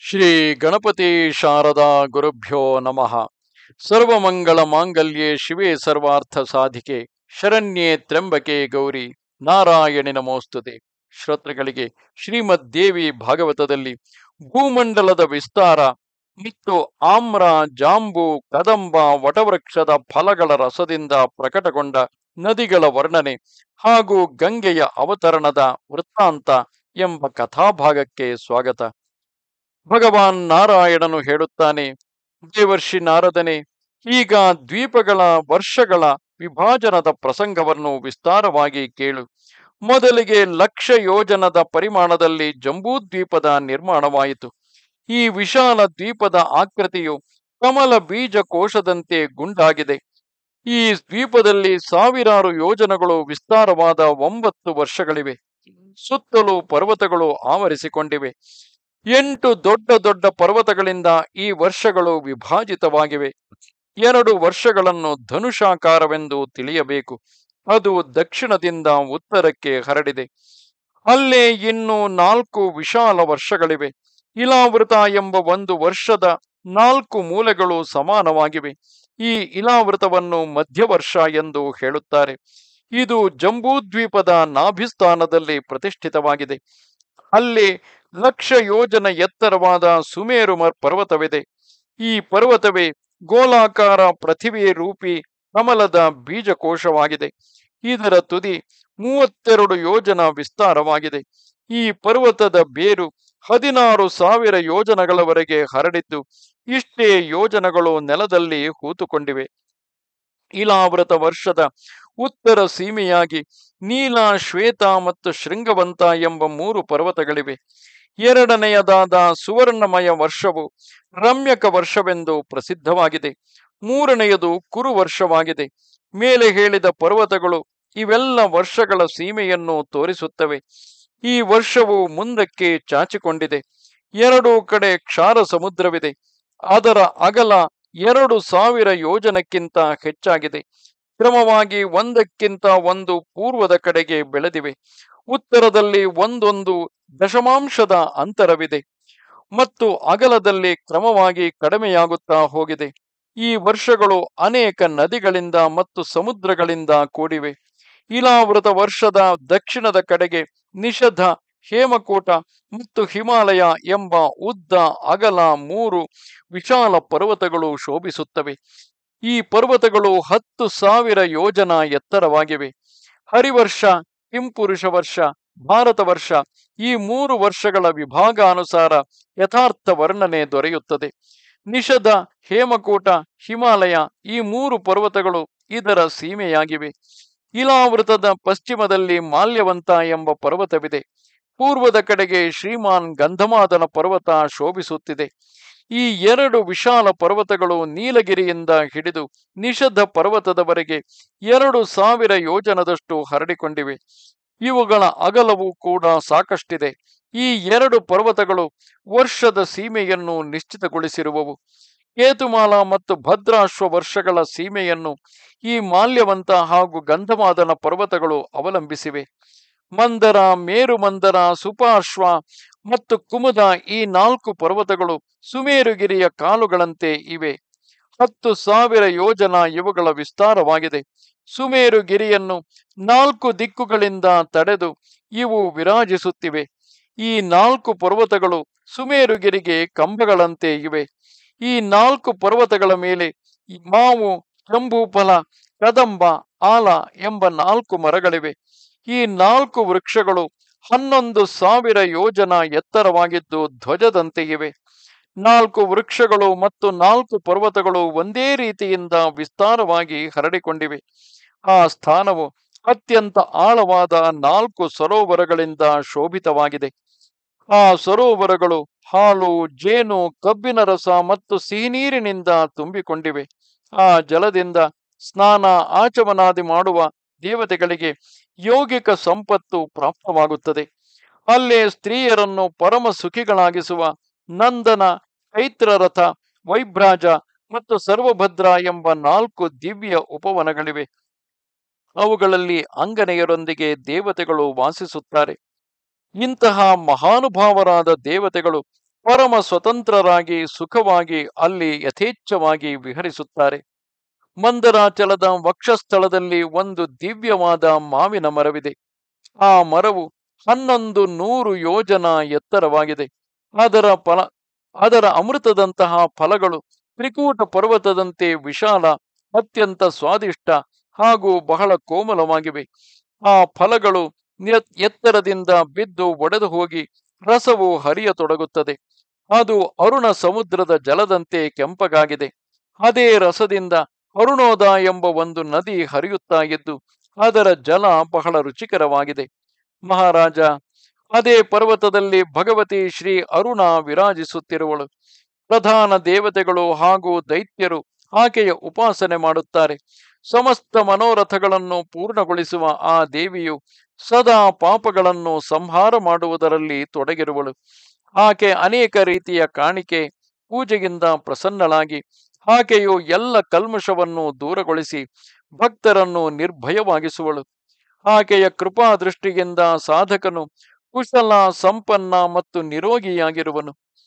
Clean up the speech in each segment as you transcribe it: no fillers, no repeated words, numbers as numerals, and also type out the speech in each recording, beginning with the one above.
ಶ್ರೀ ಗಣಪತಿ ಶಾರದಾ ಗುರುಭ್ಯೋ ನಮಃ. ಸರ್ವಮಂಗಳ ಮಾಂಗಲ್ಯೆ ಶಿವೆ ಸರ್ವಾರ್ಥ ಸಾಧಿಕೆ ಶರಣ್ಯೆ ತ್ರ್ಯಂಬಕೆ ಗೌರಿ ನಾರಾಯಣಿ ನಮೋಸ್ತುತೆ. ಶ್ರೋತೃಗಳಿಗೆ ಶ್ರೀಮದ್ ದೇವಿ ಭಾಗವತದಲ್ಲಿ ಭೂಮಂಡಲದ ವಿಸ್ತಾರ ಮತ್ತು ಆಮ್ರ, ಜಾಂಬು, ಕದಂಬ, ವಟವೃಕ್ಷದ ಫಲಗಳ ರಸದಿಂದ ಪ್ರಕಟಗೊಂಡ ನದಿಗಳ ವರ್ಣನೆ ಹಾಗೂ ಗಂಗೆಯ ಅವತರಣದ ವೃತ್ತಾಂತ ಎಂಬ ಕಥಾಭಾಗಕ್ಕೆ ಸ್ವಾಗತ. ಭಗವಾನ್ ನಾರಾಯಣನು ಹೇಳುತ್ತಾನೆ, ದೇವರ್ಷಿ ನಾರದನೆ, ಈಗ ದ್ವೀಪಗಳ ವರ್ಷಗಳ ವಿಭಾಜನದ ಪ್ರಸಂಗವನ್ನು ವಿಸ್ತಾರವಾಗಿ ಕೇಳು. ಮೊದಲಿಗೆ 1,00,000 ಯೋಜನದ ಪರಿಮಾಣದಲ್ಲಿ ಜಂಬೂದ್ವೀಪದ ನಿರ್ಮಾಣವಾಯಿತು. ಈ ವಿಶಾಲ ದ್ವೀಪದ ಆಕೃತಿಯು ಕಮಲ ಬೀಜ ಕೋಶದಂತೆ ಗುಂಡಾಗಿದೆ. ಈ ದ್ವೀಪದಲ್ಲಿ 1,000 ಯೋಜನಗಳು ವಿಸ್ತಾರವಾದ 9 ವರ್ಷಗಳಿವೆ. ಸುತ್ತಲೂ ಪರ್ವತಗಳು ಆವರಿಸಿಕೊಂಡಿವೆ. 8 ದೊಡ್ಡ ದೊಡ್ಡ ಪರ್ವತಗಳಿಂದ ಈ ವರ್ಷಗಳು ವಿಭಾಜಿತವಾಗಿವೆ. 2 ವರ್ಷಗಳನ್ನು ಧನುಷಾಕಾರವೆಂದು ತಿಳಿಯಬೇಕು. ಅದು ದಕ್ಷಿಣದಿಂದ ಉತ್ತರಕ್ಕೆ ಹರಡಿದೆ. ಅಲ್ಲೇ ಇನ್ನೂ 4 ವಿಶಾಲ ವರ್ಷಗಳಿವೆ. ಇಲಾವೃತ ಎಂಬ ಒಂದು ವರ್ಷದ 4 ಮೂಲೆಗಳು ಸಮಾನವಾಗಿವೆ. ಈ ಇಲಾವೃತವನ್ನು ಮಧ್ಯವರ್ಷ ಎಂದು ಹೇಳುತ್ತಾರೆ. ಇದು ಜಂಬೂದ್ವೀಪದ ನಾಭಿಸ್ಥಾನದಲ್ಲಿ ಪ್ರತಿಷ್ಠಿತವಾಗಿದೆ. ಅಲ್ಲಿ 1,00,000 ಯೋಜನ ಎತ್ತರವಾದ ಸುಮೇರು ಪರ್ವತವಿದೆ. ಈ ಪರ್ವತವೇ ಗೋಲಾಕಾರ ಪ್ರತಿಭೆ ರೂಪಿ ಕಮಲದ ಬೀಜಕೋಶವಾಗಿದೆ. ಇದರ ತುದಿ 32 ಯೋಜನ ವಿಸ್ತಾರವಾಗಿದೆ. ಈ ಪರ್ವತದ ಬೇರು 16,000 ಯೋಜನಗಳವರೆಗೆ ಹರಡಿದ್ದು ಇಷ್ಟೇ ಯೋಜನಗಳು ನೆಲದಲ್ಲಿ ಹೂತುಕೊಂಡಿವೆ. ಇಲಾವೃತ ವರ್ಷದ ಉತ್ತರ ಸೀಮೆಯಾಗಿ ನೀಲ, ಶ್ವೇತ ಮತ್ತು ಶೃಂಗವಂತ ಎಂಬ 3 ಪರ್ವತಗಳಿವೆ. ಎರಡನೆಯದಾದ ಸುವರ್ಣಮಯ ವರ್ಷವು ರಮ್ಯಕ ವರ್ಷವೆಂದು ಪ್ರಸಿದ್ಧವಾಗಿದೆ. ಮೂರನೆಯದು ಕುರು ವರ್ಷವಾಗಿದೆ. ಮೇಲೆ ಹೇಳಿದ ಪರ್ವತಗಳು ಇವೆಲ್ಲ ವರ್ಷಗಳ ಸೀಮೆಯನ್ನು ತೋರಿಸುತ್ತವೆ. ಈ ವರ್ಷವು ಮುಂದಕ್ಕೆ ಚಾಚಿಕೊಂಡಿದೆ. 2 ಕಡೆ ಕ್ಷಾರ ಸಮುದ್ರವಿದೆ. ಅದರ ಅಗಲ 2,000 ಯೋಜನಕ್ಕಿಂತ ಹೆಚ್ಚಾಗಿದೆ. ಕ್ರಮವಾಗಿ ಒಂದಕ್ಕಿಂತ ಒಂದು ಪೂರ್ವದ ಕಡೆಗೆ ಬೆಳೆದಿವೆ. ಉತ್ತರದಲ್ಲಿ ಒಂದೊಂದು ದಶಮಾಂಶದ ಅಂತರವಿದೆ ಮತ್ತು ಅಗಲದಲ್ಲಿ ಕ್ರಮವಾಗಿ ಕಡಿಮೆಯಾಗುತ್ತಾ ಹೋಗಿದೆ. ಈ ವರ್ಷಗಳು ಅನೇಕ ನದಿಗಳಿಂದ ಮತ್ತು ಸಮುದ್ರಗಳಿಂದ ಕೂಡಿವೆ. ಇಲಾವೃತ ವರ್ಷದ ದಕ್ಷಿಣದ ಕಡೆಗೆ ನಿಷಧ, ಹೇಮಕೂಟ ಮತ್ತು ಹಿಮಾಲಯ ಎಂಬ ಉದ್ದ ಅಗಲ 3 ವಿಶಾಲ ಪರ್ವತಗಳು ಶೋಭಿಸುತ್ತವೆ. ಈ ಪರ್ವತಗಳು 10,000 ಯೋಜನ ಎತ್ತರವಾಗಿವೆ. ಹರಿವರ್ಷ, ಕಿಂಪುರುಷ ವರ್ಷ, ಭಾರತ ವರ್ಷ ಈ 3 ವರ್ಷಗಳ ವಿಭಾಗಾನುಸಾರ ಯಥಾರ್ಥ ವರ್ಣನೆ ದೊರೆಯುತ್ತದೆ. ನಿಷಧ, ಹೇಮಕೂಟ, ಹಿಮಾಲಯ ಈ 3 ಪರ್ವತಗಳು ಇದರ ಸೀಮೆಯಾಗಿವೆ. ಇಲಾವೃತದ ಪಶ್ಚಿಮದಲ್ಲಿ ಮಾಲ್ಯವಂತ ಎಂಬ ಪರ್ವತವಿದೆ. ಪೂರ್ವದ ಕಡೆಗೆ ಶ್ರೀಮಾನ್ ಗಂಧಮಾದನ ಪರ್ವತ ಶೋಭಿಸುತ್ತಿದೆ. ಈ 2 ವಿಶಾಲ ಪರ್ವತಗಳು ನೀಲಗಿರಿಯಿಂದ ಹಿಡಿದು ನಿಷಧ ಪರ್ವತದವರೆಗೆ 2,000 ಯೋಜನದಷ್ಟು ಹರಡಿಕೊಂಡಿವೆ. ಇವುಗಳ ಅಗಲವೂ ಕೂಡ ಸಾಕಷ್ಟಿದೆ. ಈ 2 ಪರ್ವತಗಳು ವರ್ಷದ ಸೀಮೆಯನ್ನು ನಿಶ್ಚಿತಗೊಳಿಸಿರುವವು. ಕೇತುಮಾಲ ಮತ್ತು ಭದ್ರಾಶ್ವ ವರ್ಷಗಳ ಸೀಮೆಯನ್ನು ಈ ಮಾಲ್ಯವಂತ ಹಾಗೂ ಗಂಧಮಾದನ ಪರ್ವತಗಳು ಅವಲಂಬಿಸಿವೆ. ಮಂದರ, ಮೇರುಮಂದರ, ಸುಪಾರ್ಶ್ವ ಮತ್ತು ಕುಮುದ ಈ 4 ಪರ್ವತಗಳು ಸುಮೇರುಗಿರಿಯ ಕಾಲುಗಳಂತೆ ಇವೆ. 10,000 ಯೋಜನ ಇವುಗಳ ವಿಸ್ತಾರವಾಗಿದೆ. ಸುಮೇರುಗಿರಿಯನ್ನು 4 ದಿಕ್ಕುಗಳಿಂದ ತಡೆದು ಇವು ವಿರಾಜಿಸುತ್ತಿವೆ. ಈ 4 ಪರ್ವತಗಳು ಸುಮೇರುಗಿರಿಗೆ ಕಂಬಗಳಂತೆ ಇವೆ. ಈ 4 ಪರ್ವತಗಳ ಮೇಲೆ ಮಾವು, ಜಂಬೂಫಲ, ಕದಂಬ, ಆಲ ಎಂಬ 4 ಮರಗಳಿವೆ. ಈ 4 ವೃಕ್ಷಗಳು 11,000 ಯೋಜನ ಎತ್ತರವಾಗಿದ್ದು ಧ್ವಜದಂತೆ ಇವೆ. 4 ವೃಕ್ಷಗಳು ಮತ್ತು 4 ಪರ್ವತಗಳು ಒಂದೇ ರೀತಿಯಿಂದ ವಿಸ್ತಾರವಾಗಿ ಹರಡಿಕೊಂಡಿವೆ. ಆ ಸ್ಥಾನವು ಅತ್ಯಂತ ಆಳವಾದ 4 ಸರೋವರಗಳಿಂದ ಶೋಭಿತವಾಗಿದೆ. ಆ ಸರೋವರಗಳು ಹಾಲು, ಜೇನು, ಕಬ್ಬಿನ ರಸ ಮತ್ತು ಸಿಹಿನೀರಿನಿಂದ ತುಂಬಿಕೊಂಡಿವೆ. ಆ ಜಲದಿಂದ ಸ್ನಾನ, ಆಚಮನಾದಿ ಮಾಡುವ ದೇವತೆಗಳಿಗೆ ಯೌಗಿಕ ಸಂಪತ್ತು ಪ್ರಾಪ್ತವಾಗುತ್ತದೆ. ಅಲ್ಲೇ ಸ್ತ್ರೀಯರನ್ನು ಪರಮ ಸುಖಿಗಳಾಗಿಸುವ ನಂದನ, ಚೈತ್ರರಥ, ವೈಭ್ರಾಜ ಮತ್ತು ಸರ್ವಭದ್ರ ಎಂಬ 4 ದಿವ್ಯ ಉಪವನಗಳಿವೆ. ಅವುಗಳಲ್ಲಿ ಅಂಗನೆಯರೊಂದಿಗೆ ದೇವತೆಗಳು ವಾಸಿಸುತ್ತಾರೆ. ಇಂತಹ ಮಹಾನುಭಾವರಾದ ದೇವತೆಗಳು ಪರಮ ಸ್ವತಂತ್ರರಾಗಿ ಸುಖವಾಗಿ ಅಲ್ಲಿ ಯಥೇಚ್ಛವಾಗಿ ವಿಹರಿಸುತ್ತಾರೆ. ಮಂದರಾಚಲದ ವಕ್ಷಸ್ಥಳದಲ್ಲಿ ಒಂದು ದಿವ್ಯವಾದ ಮಾವಿನ ಮರವಿದೆ. ಆ ಮರವು 1100 ಯೋಜನ ಎತ್ತರವಾಗಿದೆ. ಅದರ ಅಮೃತದಂತಹ ಫಲಗಳು ತ್ರಿಕೂಟ ಪರ್ವತದಂತೆ ವಿಶಾಲ, ಅತ್ಯಂತ ಸ್ವಾದಿಷ್ಟ ಹಾಗೂ ಬಹಳ ಕೋಮಲವಾಗಿವೆ. ಆ ಫಲಗಳು ಎತ್ತರದಿಂದ ಬಿದ್ದು ಒಡೆದು ಹೋಗಿ ರಸವು ಹರಿಯತೊಡಗುತ್ತದೆ. ಅದು ಅರುಣ ಸಮುದ್ರದ ಜಲದಂತೆ ಕೆಂಪಗಾಗಿದೆ. ಅದೇ ರಸದಿಂದ ಅರುಣೋದ ಎಂಬ ಒಂದು ನದಿ ಹರಿಯುತ್ತಾ ಇದ್ದು ಅದರ ಜಲ ಬಹಳ ರುಚಿಕರವಾಗಿದೆ. ಮಹಾರಾಜ, ಅದೇ ಪರ್ವತದಲ್ಲಿ ಭಗವತಿ ಶ್ರೀ ಅರುಣ ವಿರಾಜಿಸುತ್ತಿರುವಳು. ಪ್ರಧಾನ ದೇವತೆಗಳು ಹಾಗೂ ದೈತ್ಯರು ಆಕೆಯ ಉಪಾಸನೆ ಮಾಡುತ್ತಾರೆ. ಸಮಸ್ತ ಮನೋರಥಗಳನ್ನು ಪೂರ್ಣಗೊಳಿಸುವ ಆ ದೇವಿಯು ಸದಾ ಪಾಪಗಳನ್ನು ಸಂಹಾರ ಮಾಡುವುದರಲ್ಲಿ ತೊಡಗಿರುವಳು. ಆಕೆ ಅನೇಕ ರೀತಿಯ ಕಾಣಿಕೆ ಪೂಜೆಯಿಂದ ಪ್ರಸನ್ನಳಾಗಿ ಆಕೆಯು ಎಲ್ಲ ಕಲ್ಮಶವನ್ನು ದೂರಗೊಳಿಸಿ ಭಕ್ತರನ್ನು ನಿರ್ಭಯವಾಗಿಸುವಳು. ಆಕೆಯ ಕೃಪಾ ದೃಷ್ಟಿಯಿಂದ ಸಾಧಕನು ಕುಶಲ, ಸಂಪನ್ನ ಮತ್ತು ನಿರೋಗಿಯಾಗಿರುವನು.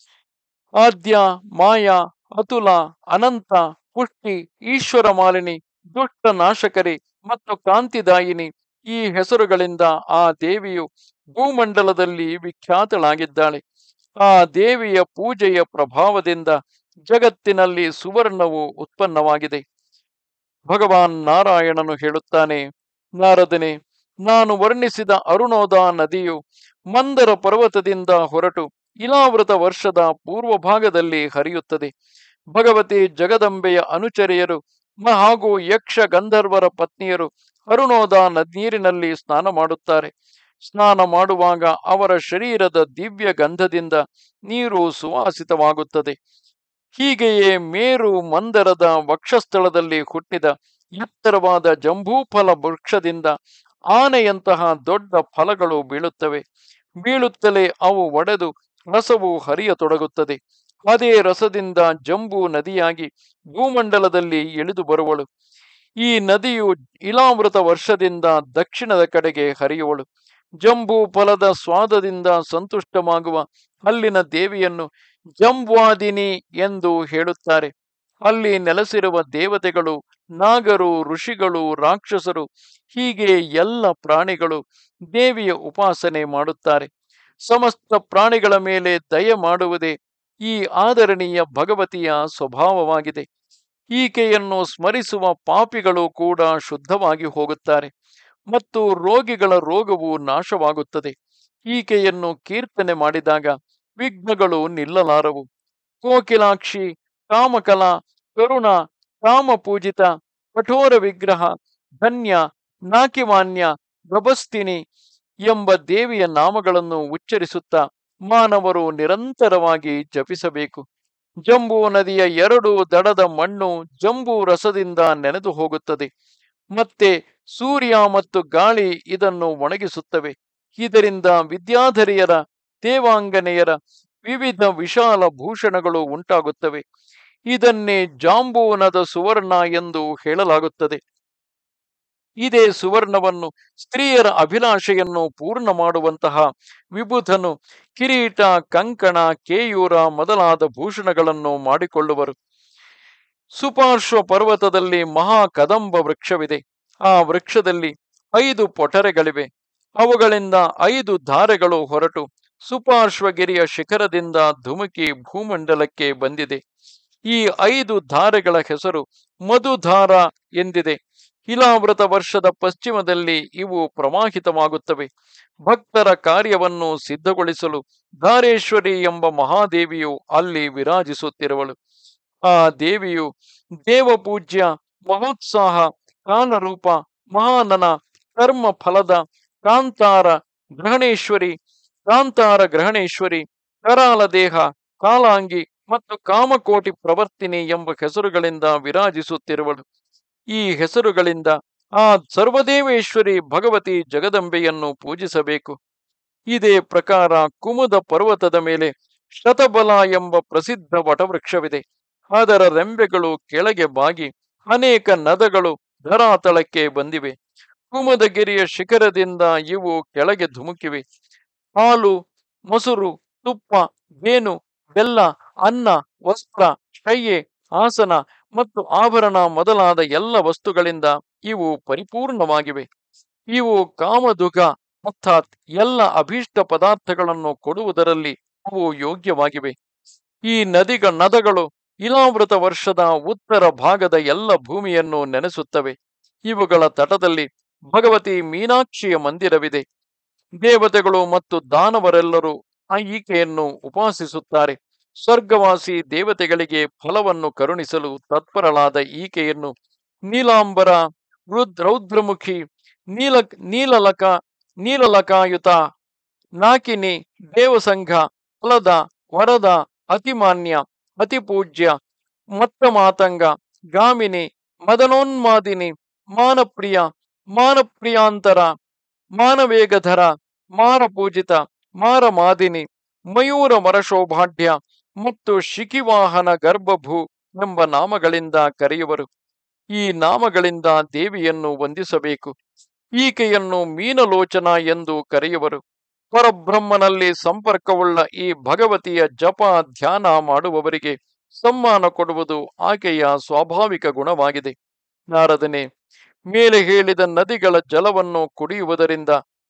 ಆದ್ಯ, ಮಾಯಾ, ಅತುಲ, ಅನಂತ, ಪುಷ್ಟಿ, ಈಶ್ವರ ಮಾಲಿನಿ, ದುಷ್ಟ ನಾಶಕರಿ ಮತ್ತು ಕಾಂತಿದಾಯಿನಿ ಈ ಹೆಸರುಗಳಿಂದ ಆ ದೇವಿಯು ಭೂಮಂಡಲದಲ್ಲಿ ವಿಖ್ಯಾತಳಾಗಿದ್ದಾಳೆ. ಆ ದೇವಿಯ ಪೂಜೆಯ ಪ್ರಭಾವದಿಂದ ಜಗತ್ತಿನಲ್ಲಿ ಸುವರ್ಣವು ಉತ್ಪನ್ನವಾಗಿದೆ. ಭಗವಾನ್ ನಾರಾಯಣನು ಹೇಳುತ್ತಾನೆ, ನಾರದನೆ, ನಾನು ವರ್ಣಿಸಿದ ಅರುಣೋದ ನದಿಯು ಮಂದರ ಪರ್ವತದಿಂದ ಹೊರಟು ಇಲಾವೃತ ವರ್ಷದ ಪೂರ್ವ ಭಾಗದಲ್ಲಿ ಹರಿಯುತ್ತದೆ. ಭಗವತಿ ಜಗದಂಬೆಯ ಅನುಚರಿಯರು ಹಾಗೂ ಯಕ್ಷ ಗಂಧರ್ವರ ಪತ್ನಿಯರು ಅರುಣೋದ ನೀರಿನಲ್ಲಿ ಸ್ನಾನ ಮಾಡುತ್ತಾರೆ. ಸ್ನಾನ ಮಾಡುವಾಗ ಅವರ ಶರೀರದ ದಿವ್ಯ ಗಂಧದಿಂದ ನೀರು ಸುವಾಸಿತವಾಗುತ್ತದೆ. ಹೀಗೆಯೇ ಮೇರು ಮಂದರದ ವಕ್ಷಸ್ಥಳದಲ್ಲಿ ಹುಟ್ಟಿದ ಎತ್ತರವಾದ ಜಂಬೂಫಲ ವೃಕ್ಷದಿಂದ ಆನೆಯಂತಹ ದೊಡ್ಡ ಫಲಗಳು ಬೀಳುತ್ತವೆ. ಬೀಳುತ್ತಲೇ ಅವು ಒಡೆದು ರಸವು ಹರಿಯತೊಡಗುತ್ತದೆ. ಅದೇ ರಸದಿಂದ ಜಂಬೂ ನದಿಯಾಗಿ ಭೂಮಂಡಲದಲ್ಲಿ ಇಳಿದು ಬರುವಳು. ಈ ನದಿಯು ಇಲಾವೃತ ವರ್ಷದಿಂದ ದಕ್ಷಿಣದ ಕಡೆಗೆ ಹರಿಯುವಳು. ಜಂಬೂ ಫಲದ ಸ್ವಾದದಿಂದ ಸಂತುಷ್ಟವಾಗುವ ಅಲ್ಲಿನ ದೇವಿಯನ್ನು ಜಂಬಾದಿನಿ ಎಂದು ಹೇಳುತ್ತಾರೆ. ಅಲ್ಲಿ ನೆಲೆಸಿರುವ ದೇವತೆಗಳು, ನಾಗರು, ಋಷಿಗಳು, ರಾಕ್ಷಸರು ಹೀಗೆ ಎಲ್ಲ ಪ್ರಾಣಿಗಳು ದೇವಿಯ ಉಪಾಸನೆ ಮಾಡುತ್ತಾರೆ. ಸಮಸ್ತ ಪ್ರಾಣಿಗಳ ಮೇಲೆ ದಯೆ ಮಾಡುವುದೇ ಈ ಆದರಣೀಯ ಭಗವತಿಯ ಸ್ವಭಾವವಾಗಿದೆ. ಈಕೆಯನ್ನು ಸ್ಮರಿಸುವ ಪಾಪಿಗಳು ಕೂಡ ಶುದ್ಧವಾಗಿ ಹೋಗುತ್ತಾರೆ ಮತ್ತು ರೋಗಿಗಳ ರೋಗವು ನಾಶವಾಗುತ್ತದೆ. ಈಕೆಯನ್ನು ಕೀರ್ತನೆ ಮಾಡಿದಾಗ ವಿಘ್ನಗಳು ನಿಲ್ಲಲಾರವು. ಕೋಕಿಲಾಕ್ಷಿ, ಕಾಮಕಲಾ, ಕರುಣ, ಕಾಮಪೂಜಿತ, ಕಠೋರ ವಿಗ್ರಹ, ಧನ್ಯ, ನಾಕಿಮಾನ್ಯ, ಗಭಸ್ತಿನಿ ಎಂಬ ದೇವಿಯ ನಾಮಗಳನ್ನು ಉಚ್ಚರಿಸುತ್ತಾ ಮಾನವರು ನಿರಂತರವಾಗಿ ಜಪಿಸಬೇಕು. ಜಂಬೂ ನದಿಯ 2 ದಡದ ಮಣ್ಣು ಜಂಬೂ ರಸದಿಂದ ನೆನೆದು ಹೋಗುತ್ತದೆ. ಮತ್ತೆ ಸೂರ್ಯ ಮತ್ತು ಗಾಳಿ ಇದನ್ನು ಒಣಗಿಸುತ್ತವೆ. ಇದರಿಂದ ವಿದ್ಯಾಧರಿಯರ, ದೇವಾಂಗನೆಯರ ವಿವಿಧ ವಿಶಾಲ ಭೂಷಣಗಳು ಉಂಟಾಗುತ್ತವೆ. ಇದನ್ನೇ ಜಾಂಬೂನದ ಸುವರ್ಣ ಎಂದು ಹೇಳಲಾಗುತ್ತದೆ. ಇದೇ ಸುವರ್ಣವನ್ನು ಸ್ತ್ರೀಯರ ಅಭಿಲಾಷೆಯನ್ನು ಪೂರ್ಣ ಮಾಡುವಂತಹ ವಿಬುಧನು ಕಿರೀಟ, ಕಂಕಣ, ಕೇಯೂರ ಮೊದಲಾದ ಭೂಷಣಗಳನ್ನು ಮಾಡಿಕೊಳ್ಳುವರು. ಸುಪಾರ್ಶ್ವ ಪರ್ವತದಲ್ಲಿ ಮಹಾ ಕದಂಬ ವೃಕ್ಷವಿದೆ. ಆ ವೃಕ್ಷದಲ್ಲಿ 5 ಪೊಟರೆಗಳಿವೆ. ಅವುಗಳಿಂದ 5 ಧಾರೆಗಳು ಹೊರಟು ಸುಪಾರ್ಶ್ವಗಿರಿಯ ಶಿಖರದಿಂದ ಧುಮುಕಿ ಭೂಮಂಡಲಕ್ಕೆ ಬಂದಿದೆ. ಈ 5 ಧಾರೆಗಳ ಹೆಸರು ಮಧುಧಾರ ಎಂದಿದೆ. ಇಲಾವೃತ ವರ್ಷದ ಪಶ್ಚಿಮದಲ್ಲಿ ಇವು ಪ್ರವಾಹಿತವಾಗುತ್ತವೆ. ಭಕ್ತರ ಕಾರ್ಯವನ್ನು ಸಿದ್ಧಗೊಳಿಸಲು ಧಾರೇಶ್ವರಿ ಎಂಬ ಮಹಾದೇವಿಯು ಅಲ್ಲಿ ವಿರಾಜಿಸುತ್ತಿರುವಳು. ಆ ದೇವಿಯು ದೇವಪೂಜ್ಯ, ಮಹೋತ್ಸಾಹ, ಕಾಲರೂಪ, ಮಹಾನನ, ಕರ್ಮ ಫಲದ, ಕಾಂತಾರ ಗ್ರಹಣೇಶ್ವರಿ, ಕರಾಲ ದೇಹ, ಕಾಲಾಂಗಿ ಮತ್ತು ಕಾಮಕೋಟಿ ಪ್ರವರ್ತಿನಿ ಎಂಬ ಹೆಸರುಗಳಿಂದ ವಿರಾಜಿಸುತ್ತಿರುವಳು. ಈ ಹೆಸರುಗಳಿಂದ ಆ ಸರ್ವದೇವೇಶ್ವರಿ ಭಗವತಿ ಜಗದಂಬೆಯನ್ನು ಪೂಜಿಸಬೇಕು. ಇದೇ ಪ್ರಕಾರ ಕುಮುದ ಪರ್ವತದ ಮೇಲೆ ಶತಬಲ ಎಂಬ ಪ್ರಸಿದ್ಧ ವಟವೃಕ್ಷವಿದೆ. ಅದರ ರೆಂಬೆಗಳು ಕೆಳಗೆ ಬಾಗಿ ಅನೇಕ ನದಗಳು ಧರಾತಳಕ್ಕೆ ಬಂದಿವೆ. ಕುಮುದಗಿರಿಯ ಶಿಖರದಿಂದ ಇವು ಕೆಳಗೆ ಧುಮುಕಿವೆ. ಹಾಲು, ಮೊಸರು, ತುಪ್ಪ, ಜೇನು, ಬೆಲ್ಲ, ಅನ್ನ, ವಸ್ತ್ರ, ಶಯ್ಯೆ, ಆಸನ ಮತ್ತು ಆಭರಣ ಮೊದಲಾದ ಎಲ್ಲ ವಸ್ತುಗಳಿಂದ ಇವು ಪರಿಪೂರ್ಣವಾಗಿವೆ. ಇವು ಕಾಮದುಗ ಅರ್ಥಾತ್ ಎಲ್ಲ ಅಭೀಷ್ಟ ಪದಾರ್ಥಗಳನ್ನು ಕೊಡುವುದರಲ್ಲಿ ಅವು ಯೋಗ್ಯವಾಗಿವೆ. ಈ ನದಗಳು ಇಲಾವೃತ ವರ್ಷದ ಉತ್ತರ ಭಾಗದ ಎಲ್ಲ ಭೂಮಿಯನ್ನು ನೆನೆಸುತ್ತವೆ. ಇವುಗಳ ತಟದಲ್ಲಿ ಭಗವತಿ ಮೀನಾಕ್ಷಿಯ ಮಂದಿರವಿದೆ. ದೇವತೆಗಳು ಮತ್ತು ದಾನವರೆಲ್ಲರೂ ಈಕೆಯನ್ನು ಉಪಾಸಿಸುತ್ತಾರೆ. ಸ್ವರ್ಗವಾಸಿ ದೇವತೆಗಳಿಗೆ ಫಲವನ್ನು ಕರುಣಿಸಲು ತತ್ಪರಳಾದ ಈಕೆಯನ್ನು ನೀಲಾಂಬರ, ರೌದ್ರಮುಖಿ, ನೀಲ ನೀಲಲಕ ನೀಲಲಕಾಯುತ, ನಾಕಿನಿ, ದೇವಸಂಘ, ಫಲದ, ವರದ, ಅತಿಮಾನ್ಯ, ಅತಿಪೂಜ್ಯ, ಮತ್ತಮಾತಂಗ, ಗಾಮಿನಿ, ಮದನೋನ್ಮಾದಿನಿ, ಮಾನಪ್ರಿಯ, ಮಾನಪ್ರಿಯಾಂತರ, ಮಾನವೇಗಧರ, ಮಾರಪೂಜಿತ, ಮಾರಮಾದಿನಿ, ಮಯೂರ ಮರಶೋಭಾಢ್ಯ ಮತ್ತು ಶಿಖಿವಾಹನ ಗರ್ಭಭೂ ಎಂಬ ನಾಮಗಳಿಂದ ಕರೆಯುವರು. ಈ ನಾಮಗಳಿಂದ ದೇವಿಯನ್ನು ವಂದಿಸಬೇಕು. ಈಕೆಯನ್ನು ಮೀನಲೋಚನ ಎಂದು ಕರೆಯುವರು. ಪರಬ್ರಹ್ಮನಲ್ಲಿ ಸಂಪರ್ಕವುಳ್ಳ ಈ ಭಗವತಿಯ ಜಪ ಧ್ಯಾನ ಮಾಡುವವರಿಗೆ ಸಮ್ಮಾನ ಕೊಡುವುದು ಆಕೆಯ ಸ್ವಾಭಾವಿಕ ಗುಣವಾಗಿದೆ. ನಾರದನೆ, ಮೇಲೆ ಹೇಳಿದ ನದಿಗಳ ಜಲವನ್ನು ಕುಡಿಯುವುದರಿಂದ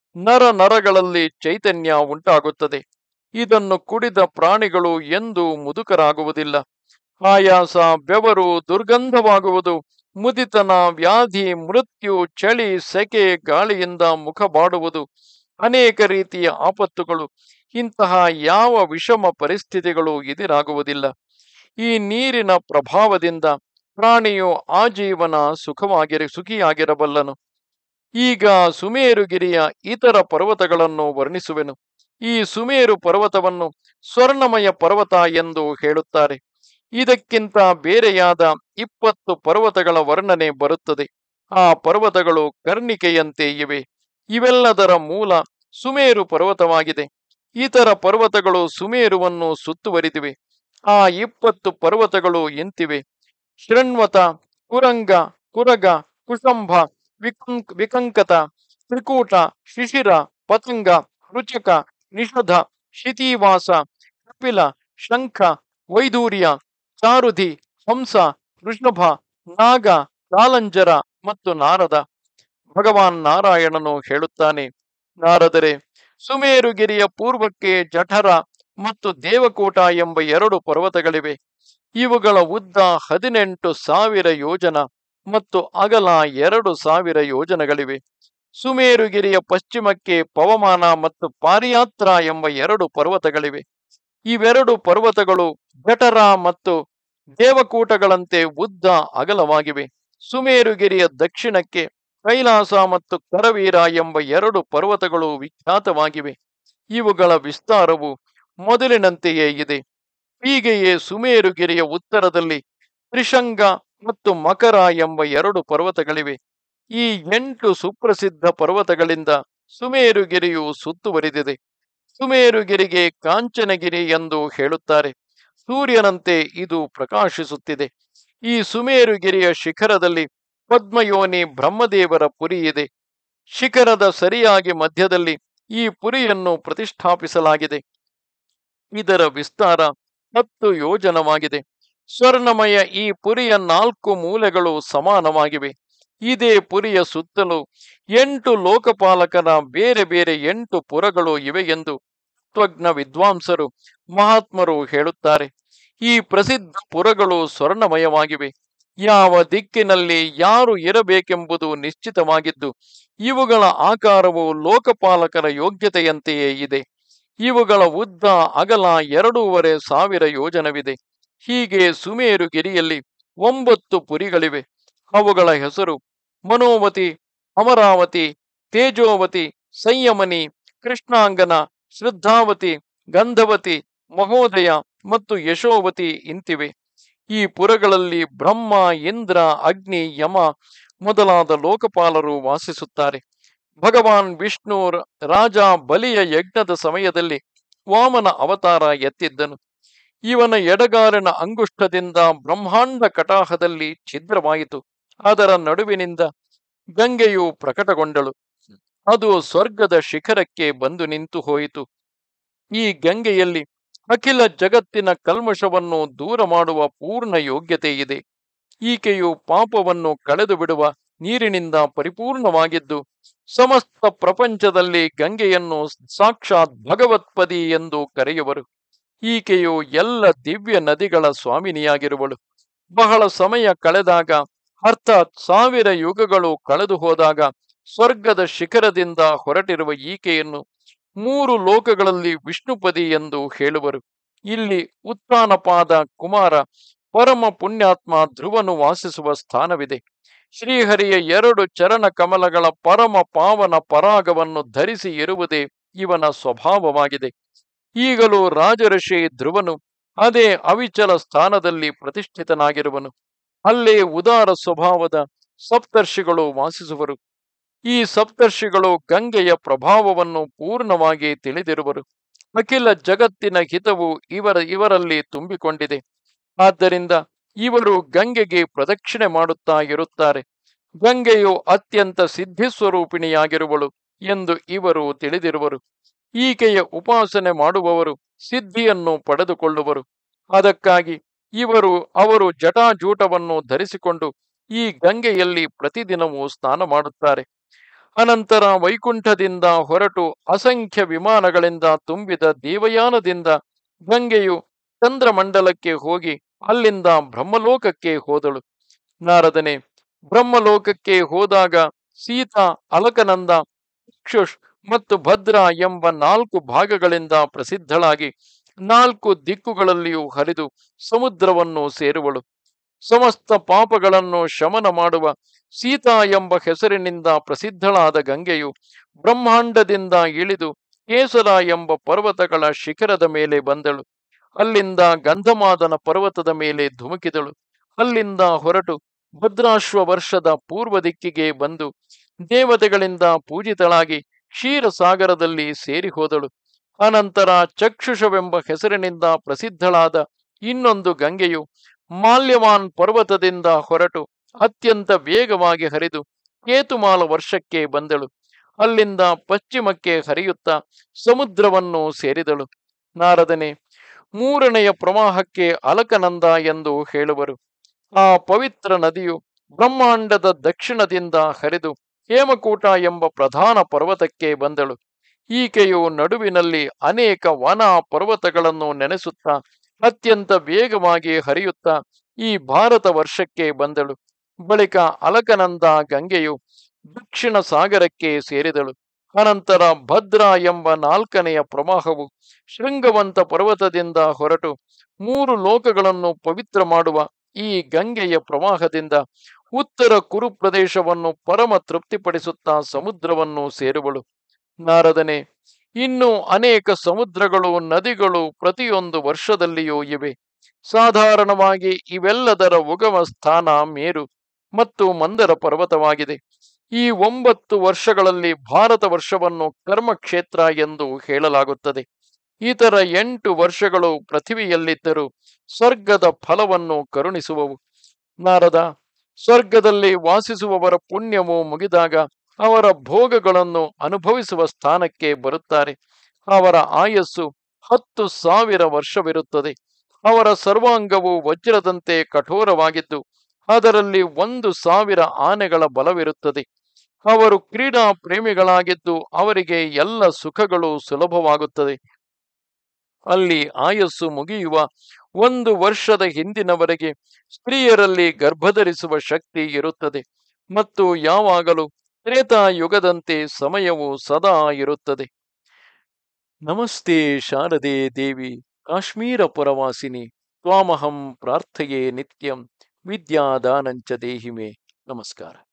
ನರಗಳಲ್ಲಿ ಚೈತನ್ಯ ಉಂಟಾಗುತ್ತದೆ. ಇದನ್ನು ಕುಡಿದ ಪ್ರಾಣಿಗಳು ಎಂದೂ ಮುದುಕರಾಗುವುದಿಲ್ಲ. ಆಯಾಸ, ಬೆವರು, ದುರ್ಗಂಧವಾಗುವುದು, ಮುದಿತನ, ವ್ಯಾಧಿ, ಮೃತ್ಯು, ಚಳಿ, ಸೆಕೆ, ಗಾಳಿಯಿಂದ ಮುಖ ಬಾಡುವುದು, ಅನೇಕ ರೀತಿಯ ಆಪತ್ತುಗಳು, ಇಂತಹ ಯಾವ ವಿಷಮ ಪರಿಸ್ಥಿತಿಗಳು ಎದುರಾಗುವುದಿಲ್ಲ. ಈ ನೀರಿನ ಪ್ರಭಾವದಿಂದ ಪ್ರಾಣಿಯು ಆಜೀವನ ಸುಖಿಯಾಗಿರಬಲ್ಲನು. ಈಗ ಸುಮೇರುಗಿರಿಯ ಇತರ ಪರ್ವತಗಳನ್ನು ವರ್ಣಿಸುವೆನು. ಈ ಸುಮೇರು ಪರ್ವತವನ್ನು ಸ್ವರ್ಣಮಯ ಪರ್ವತ ಎಂದು ಹೇಳುತ್ತಾರೆ. ಇದಕ್ಕಿಂತ ಬೇರೆಯಾದ 20 ಪರ್ವತಗಳ ವರ್ಣನೆ ಬರುತ್ತದೆ. ಆ ಪರ್ವತಗಳು ಕರ್ಣಿಕೆಯಂತೆ ಇವೆ. ಇವೆಲ್ಲದರ ಮೂಲ ಸುಮೇರು ಪರ್ವತವಾಗಿದೆ. ಇತರ ಪರ್ವತಗಳು ಸುಮೇರುವನ್ನು ಸುತ್ತುವರಿದಿವೆ. ಆ 20 ಪರ್ವತಗಳು ಇಂತಿವೆ: ಶೃಣ್ವತ, ಕುರಂಗ, ಕುರಗ, ಕುಶಂಭ, ವಿಕಂಕತ, ತ್ರಿಕೂಟ, ಶಿಶಿರ, ಪತಂಗ, ರುಚಕ, ನಿಷಧ, ಶಿತಿವಾಸ, ಕಪಿಲ, ಶಂಖ, ವೈದೂರ್ಯ, ಚಾರುಧಿ, ಹಂಸ, ವೃಷಭ, ನಾಗ, ಕಾಲಂಜರ ಮತ್ತು ನಾರದ. ಭಗವಾನ್ ನಾರಾಯಣನು ಹೇಳುತ್ತಾನೆ: ನಾರದರೆ, ಸುಮೇರುಗಿರಿಯ ಪೂರ್ವಕ್ಕೆ ಜಠರ ಮತ್ತು ದೇವಕೂಟ ಎಂಬ 2 ಪರ್ವತಗಳಿವೆ. ಇವುಗಳ ಉದ್ದ 18,000 ಯೋಜನ ಮತ್ತು ಅಗಲ 2,000 ಯೋಜನಗಳಿವೆ. ಸುಮೇರುಗಿರಿಯ ಪಶ್ಚಿಮಕ್ಕೆ ಪವಮಾನ ಮತ್ತು ಪಾರಿಯಾತ್ರ ಎಂಬ 2 ಪರ್ವತಗಳಿವೆ. ಇವೆರಡು ಪರ್ವತಗಳು ಜಠರ ಮತ್ತು ದೇವಕೂಟಗಳಂತೆ ಉದ್ದ ಅಗಲವಾಗಿವೆ. ಸುಮೇರುಗಿರಿಯ ದಕ್ಷಿಣಕ್ಕೆ ಕೈಲಾಸ ಮತ್ತು ಕರವೀರ ಎಂಬ 2 ಪರ್ವತಗಳು ವಿಖ್ಯಾತವಾಗಿವೆ. ಇವುಗಳ ವಿಸ್ತಾರವು ಮೊದಲಿನಂತೆಯೇ ಇದೆ. ಹೀಗೆಯೇ ಸುಮೇರುಗಿರಿಯ ಉತ್ತರದಲ್ಲಿ ತ್ರಿಶಂಗ ಮತ್ತು ಮಕರ ಎಂಬ 2 ಪರ್ವತಗಳಿವೆ. ಈ 8 ಸುಪ್ರಸಿದ್ಧ ಪರ್ವತಗಳಿಂದ ಸುಮೇರುಗಿರಿಯು ಸುತ್ತುವರಿದಿದೆ. ಸುಮೇರುಗಿರಿಗೆ ಕಾಂಚನಗಿರಿ ಎಂದು ಹೇಳುತ್ತಾರೆ. ಸೂರ್ಯನಂತೆ ಇದು ಪ್ರಕಾಶಿಸುತ್ತಿದೆ. ಈ ಸುಮೇರುಗಿರಿಯ ಶಿಖರದಲ್ಲಿ ಪದ್ಮಯೋನಿ ಬ್ರಹ್ಮದೇವರ ಪುರಿ ಇದೆ. ಶಿಖರದ ಸರಿಯಾಗಿ ಮಧ್ಯದಲ್ಲಿ ಈ ಪುರಿಯನ್ನು ಪ್ರತಿಷ್ಠಾಪಿಸಲಾಗಿದೆ. ಇದರ ವಿಸ್ತಾರ 10 ಯೋಜನವಾಗಿದೆ. ಸ್ವರ್ಣಮಯ ಈ ಪುರಿಯ 4 ಮೂಲೆಗಳು ಸಮಾನವಾಗಿವೆ. ಇದೇ ಪುರಿಯ ಸುತ್ತಲೂ 8 ಲೋಕಪಾಲಕರ ಬೇರೆ ಬೇರೆ 8 ಪುರಗಳು ಇವೆ ಎಂದು ತತ್ವಜ್ಞ ವಿದ್ವಾಂಸರು, ಮಹಾತ್ಮರು ಹೇಳುತ್ತಾರೆ. ಈ ಪ್ರಸಿದ್ಧ ಪುರಗಳು ಸ್ವರ್ಣಮಯವಾಗಿವೆ. ಯಾವ ದಿಕ್ಕಿನಲ್ಲಿ ಯಾರು ಇರಬೇಕೆಂಬುದು ನಿಶ್ಚಿತವಾಗಿದ್ದು, ಇವುಗಳ ಆಕಾರವು ಲೋಕಪಾಲಕರ ಯೋಗ್ಯತೆಯಂತೆಯೇ ಇದೆ. ಇವುಗಳ ಉದ್ದ ಅಗಲ 2,500 ಯೋಜನವಿದೆ. ಹೀಗೆ ಸುಮೇರುಗಿರಿಯಲ್ಲಿ 9 ಪುರಿಗಳಿವೆ. ಅವುಗಳ ಹೆಸರು ಮನೋವತಿ, ಅಮರಾವತಿ, ತೇಜೋವತಿ, ಸಂಯಮನಿ, ಕೃಷ್ಣಾಂಗನ, ಶ್ರದ್ಧಾವತಿ, ಗಂಧವತಿ, ಮಹೋದಯ ಮತ್ತು ಯಶೋವತಿ ಇಂತಿವೆ. ಈ ಪುರಗಳಲ್ಲಿ ಬ್ರಹ್ಮ, ಇಂದ್ರ, ಅಗ್ನಿ, ಯಮ ಮೊದಲಾದ ಲೋಕಪಾಲರು ವಾಸಿಸುತ್ತಾರೆ. ಭಗವಾನ್ ವಿಷ್ಣು ರಾಜ ಬಲಿಯ ಯಜ್ಞದ ಸಮಯದಲ್ಲಿ ವಾಮನ ಅವತಾರ ಎತ್ತಿದ್ದನು. ಇವನ ಎಡಗಾಲಿನ ಅಂಗುಷ್ಟದಿಂದ ಬ್ರಹ್ಮಾಂಡ ಕಟಾಹದಲ್ಲಿ ಛಿದ್ರವಾಯಿತು. ಅದರ ನಡುವಿನಿಂದ ಗಂಗೆಯು ಪ್ರಕಟಗೊಂಡಳು. ಅದು ಸ್ವರ್ಗದ ಶಿಖರಕ್ಕೆ ಬಂದು ನಿಂತು ಹೋಯಿತು. ಈ ಗಂಗೆಯಲ್ಲಿ ಅಖಿಲ ಜಗತ್ತಿನ ಕಲ್ಮಶವನ್ನು ದೂರ ಮಾಡುವ ಪೂರ್ಣ ಯೋಗ್ಯತೆ ಇದೆ. ಈಕೆಯು ಪಾಪವನ್ನು ಕಳೆದು ಬಿಡುವ ನೀರಿನಿಂದ ಪರಿಪೂರ್ಣವಾಗಿದ್ದು ಸಮಸ್ತ ಪ್ರಪಂಚದಲ್ಲಿ ಗಂಗೆಯನ್ನು ಸಾಕ್ಷಾತ್ ಭಗವತ್ಪದಿ ಎಂದು ಕರೆಯುವರು. ಈಕೆಯು ಎಲ್ಲ ದಿವ್ಯ ನದಿಗಳ ಸ್ವಾಮಿನಿಯಾಗಿರುವಳು. ಬಹಳ ಸಮಯ ಕಳೆದಾಗ, ಅರ್ಥಾತ್ 1000 ಯುಗಗಳು ಕಳೆದು ಹೋದಾಗ, ಸ್ವರ್ಗದ ಶಿಖರದಿಂದ ಹೊರಟಿರುವ ಈಕೆಯನ್ನು 3 ಲೋಕಗಳಲ್ಲಿ ವಿಷ್ಣುಪದಿ ಎಂದು ಹೇಳುವರು. ಇಲ್ಲಿ ಉತ್ಥಾನಪಾದ ಕುಮಾರ ಪರಮ ಪುಣ್ಯಾತ್ಮ ಧ್ರುವನು ವಾಸಿಸುವ ಸ್ಥಾನವಿದೆ. ಶ್ರೀಹರಿಯ 2 ಚರಣ ಕಮಲಗಳ ಪರಮ ಪಾವನ ಪರಾಗವನ್ನು ಧರಿಸಿ ಇರುವುದೇ ಇವನ ಸ್ವಭಾವವಾಗಿದೆ. ಈಗಲೂ ರಾಜಋಷಿ ಧ್ರುವನು ಅದೇ ಅವಿಚಲ ಸ್ಥಾನದಲ್ಲಿ ಪ್ರತಿಷ್ಠಿತನಾಗಿರುವನು. ಅಲ್ಲೇ ಉದಾರ ಸ್ವಭಾವದ ಸಪ್ತರ್ಷಿಗಳು ವಾಸಿಸುವರು. ಈ ಸಪ್ತರ್ಷಿಗಳು ಗಂಗೆಯ ಪ್ರಭಾವವನ್ನು ಪೂರ್ಣವಾಗಿ ತಿಳಿದಿರುವರು. ಅಖಿಲ ಜಗತ್ತಿನ ಹಿತವು ಇವರಲ್ಲಿ ತುಂಬಿಕೊಂಡಿದೆ. ಆದ್ದರಿಂದ ಇವರು ಗಂಗೆಗೆ ಪ್ರದಕ್ಷಿಣೆ ಮಾಡುತ್ತಾ ಇರುತ್ತಾರೆ. ಗಂಗೆಯು ಅತ್ಯಂತ ಸಿದ್ಧಿಸ್ವರೂಪಿಣಿಯಾಗಿರುವಳು ಎಂದು ಇವರು ತಿಳಿದಿರುವರು. ಈಕೆಯ ಉಪಾಸನೆ ಮಾಡುವವರು ಸಿದ್ಧಿಯನ್ನು ಪಡೆದುಕೊಳ್ಳುವರು. ಅದಕ್ಕಾಗಿ ಅವರು ಜಟಾಜೂಟವನ್ನು ಧರಿಸಿಕೊಂಡು ಈ ಗಂಗೆಯಲ್ಲಿ ಪ್ರತಿದಿನವೂ ಸ್ನಾನ ಮಾಡುತ್ತಾರೆ. ಅನಂತರ ವೈಕುಂಠದಿಂದ ಹೊರಟು ಅಸಂಖ್ಯ ವಿಮಾನಗಳಿಂದ ತುಂಬಿದ ದೇವಯಾನದಿಂದ ಗಂಗೆಯು ಚಂದ್ರಮಂಡಲಕ್ಕೆ ಹೋಗಿ ಅಲ್ಲಿಂದ ಬ್ರಹ್ಮಲೋಕಕ್ಕೆ ಹೋದಳು. ನಾರದನೆ, ಬ್ರಹ್ಮಲೋಕಕ್ಕೆ ಹೋದಾಗ ಸೀತಾ, ಅಲಕನಂದ, ಇಕ್ಷುಷ್ ಮತ್ತು ಭದ್ರ ಎಂಬ 4 ಭಾಗಗಳಿಂದ ಪ್ರಸಿದ್ಧಳಾಗಿ 4 ದಿಕ್ಕುಗಳಲ್ಲಿಯೂ ಹರಿದು ಸಮುದ್ರವನ್ನು ಸೇರುವಳು. ಸಮಸ್ತ ಪಾಪಗಳನ್ನು ಶಮನ ಮಾಡುವ ಸೀತಾ ಎಂಬ ಹೆಸರಿನಿಂದ ಪ್ರಸಿದ್ಧಳಾದ ಗಂಗೆಯು ಬ್ರಹ್ಮಾಂಡದಿಂದ ಇಳಿದು ಕೇಸರ ಎಂಬ ಪರ್ವತಗಳ ಶಿಖರದ ಮೇಲೆ ಬಂದಳು. ಅಲ್ಲಿಂದ ಗಂಧಮಾದನ ಪರ್ವತದ ಮೇಲೆ ಧುಮುಕಿದಳು. ಅಲ್ಲಿಂದ ಹೊರಟು ಭದ್ರಾಶ್ವ ವರ್ಷದ ಪೂರ್ವ ದಿಕ್ಕಿಗೆ ಬಂದು ದೇವತೆಗಳಿಂದ ಪೂಜಿತಳಾಗಿ ಕ್ಷೀರಸಾಗರದಲ್ಲಿ ಸೇರಿ ಹೋದಳು. ಅನಂತರ ಚಕ್ಷುಷವೆಂಬ ಹೆಸರಿನಿಂದ ಪ್ರಸಿದ್ಧಳಾದ ಇನ್ನೊಂದು ಗಂಗೆಯು ಮಾಲ್ಯವಾನ್ ಪರ್ವತದಿಂದ ಹೊರಟು ಅತ್ಯಂತ ವೇಗವಾಗಿ ಹರಿದು ಕೇತುಮಾಲ ವರ್ಷಕ್ಕೆ ಬಂದಳು. ಅಲ್ಲಿಂದ ಪಶ್ಚಿಮಕ್ಕೆ ಹರಿಯುತ್ತಾ ಸಮುದ್ರವನ್ನು ಸೇರಿದಳು. ನಾರದನೆ, 3ನೆಯ ಪ್ರವಾಹಕ್ಕೆ ಅಲಕನಂದ ಎಂದು ಹೇಳುವರು. ಆ ಪವಿತ್ರ ನದಿಯು ಬ್ರಹ್ಮಾಂಡದ ದಕ್ಷಿಣದಿಂದ ಹರಿದು ಹೇಮಕೂಟ ಎಂಬ ಪ್ರಧಾನ ಪರ್ವತಕ್ಕೆ ಬಂದಳು. ಈಕೆಯು ನಡುವಿನಲ್ಲಿ ಅನೇಕ ವನ ಪರ್ವತಗಳನ್ನು ನೆನೆಸುತ್ತಾ ಅತ್ಯಂತ ವೇಗವಾಗಿ ಹರಿಯುತ್ತಾ ಈ ಭಾರತ ವರ್ಷಕ್ಕೆ ಬಂದಳು. ಬಳಿಕ ಅಲಕನಂದ ಗಂಗೆಯು ದಕ್ಷಿಣ ಸಾಗರಕ್ಕೆ ಸೇರಿದಳು. ಅನಂತರ ಭದ್ರ ಎಂಬ 4ನೆಯ ಪ್ರವಾಹವು ಶೃಂಗವಂತ ಪರ್ವತದಿಂದ ಹೊರಟು 3 ಲೋಕಗಳನ್ನು ಪವಿತ್ರ ಮಾಡುವ ಈ ಗಂಗೆಯ ಪ್ರವಾಹದಿಂದ ಉತ್ತರ ಕುರು ಪ್ರದೇಶವನ್ನು ಪರಮ ತೃಪ್ತಿಪಡಿಸುತ್ತಾ ಸಮುದ್ರವನ್ನು ಸೇರುವಳು. ನಾರದನೆ, ಇನ್ನು ಅನೇಕ ಸಮುದ್ರಗಳು, ನದಿಗಳು ಪ್ರತಿಯೊಂದು ವರ್ಷದಲ್ಲಿಯೂ ಇವೆ. ಸಾಧಾರಣವಾಗಿ ಇವೆಲ್ಲದರ ಉಗಮ ಸ್ಥಾನ ಮೇರು ಮತ್ತು ಮಂದರ ಪರ್ವತವಾಗಿದೆ. ಈ 9 ವರ್ಷಗಳಲ್ಲಿ ಭಾರತ ವರ್ಷವನ್ನು ಕರ್ಮಕ್ಷೇತ್ರ ಎಂದು ಹೇಳಲಾಗುತ್ತದೆ. ಇತರ 8 ವರ್ಷಗಳು ಪೃಥ್ವಿಯಲ್ಲಿದ್ದರೂ ಸ್ವರ್ಗದ ಫಲವನ್ನು ಕರುಣಿಸುವವು. ನಾರದ, ಸ್ವರ್ಗದಲ್ಲಿ ವಾಸಿಸುವವರ ಪುಣ್ಯವು ಮುಗಿದಾಗ ಅವರ ಭೋಗಗಳನ್ನು ಅನುಭವಿಸುವ ಸ್ಥಾನಕ್ಕೆ ಬರುತ್ತಾರೆ. ಅವರ ಆಯಸ್ಸು 10,000 ವರ್ಷವಿರುತ್ತದೆ. ಅವರ ಸರ್ವಾಂಗವು ವಜ್ರದಂತೆ ಕಠೋರವಾಗಿದ್ದು ಅದರಲ್ಲಿ 1,000 ಆನೆಗಳ ಬಲವಿರುತ್ತದೆ. ಅವರು ಕ್ರೀಡಾ ಪ್ರೇಮಿಗಳಾಗಿದ್ದು ಅವರಿಗೆ ಎಲ್ಲ ಸುಖಗಳು ಸುಲಭವಾಗುತ್ತದೆ. ಅಲ್ಲಿ ಆಯಸ್ಸು ಮುಗಿಯುವ 1 ವರ್ಷದ ಹಿಂದಿನವರೆಗೆ ಸ್ತ್ರೀಯರಲ್ಲಿ ಗರ್ಭಧರಿಸುವ ಶಕ್ತಿ ಇರುತ್ತದೆ ಮತ್ತು ಯಾವಾಗಲೂ ತ್ರೇತಾಯುಗದಂತೆ ಸಮಯವು ಸದಾ ಇರುತ್ತದೆ. ನಮಸ್ತೆ ಶಾರದೆ ದೇವಿ, ಕಾಶ್ಮೀರ ಪುರವಾಸಿನಿ, ತ್ವಾಮಹಂ ಪ್ರಾರ್ಥಯೇ ನಿತ್ಯಂ, ವಿದ್ಯಾದಾನಂಚ ದೇಹಿಮೆ. ನಮಸ್ಕಾರ.